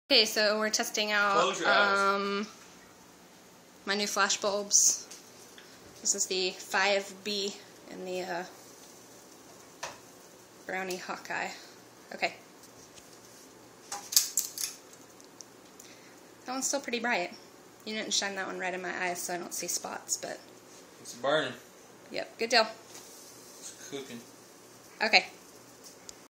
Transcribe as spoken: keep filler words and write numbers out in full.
Okay, so we're testing out um, my new flash bulbs. This is the five B in the uh, Brownie Hawkeye. Okay. That one's still pretty bright. You didn't shine that one right in my eyes, so I don't see spots, but... It's burning. Yep, good deal. It's cooking. Okay.